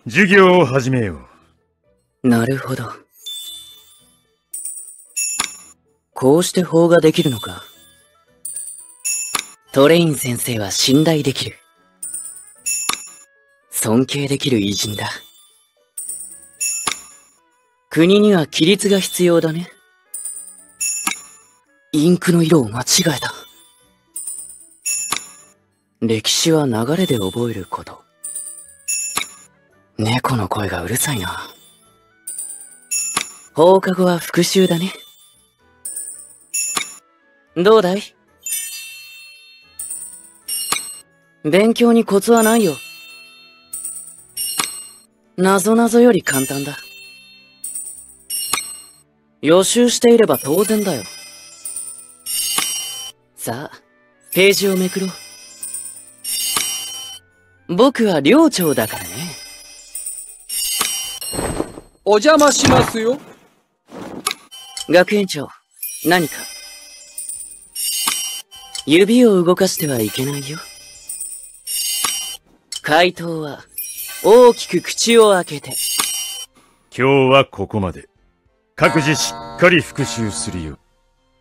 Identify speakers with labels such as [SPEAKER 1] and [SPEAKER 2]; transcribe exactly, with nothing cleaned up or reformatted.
[SPEAKER 1] 授業を始めよ
[SPEAKER 2] う。なるほど。こうして法ができるのか。トレイン先生は信頼できる。尊敬できる偉人だ。国には規律が必要だね。インクの色を間違えた。歴史は流れで覚えること。猫の声がうるさいな。放課後は復習だね。どうだい？勉強にコツはないよ。なぞなぞより簡単だ。予習していれば当然だよ。さあ、ページをめくろう。僕は寮長だからね。
[SPEAKER 3] お邪魔しますよ。
[SPEAKER 2] 学園長、何か？指を動かしてはいけないよ。回答は、大きく口を開けて。
[SPEAKER 1] う。今日はここまで。各自しっかり復習するよ。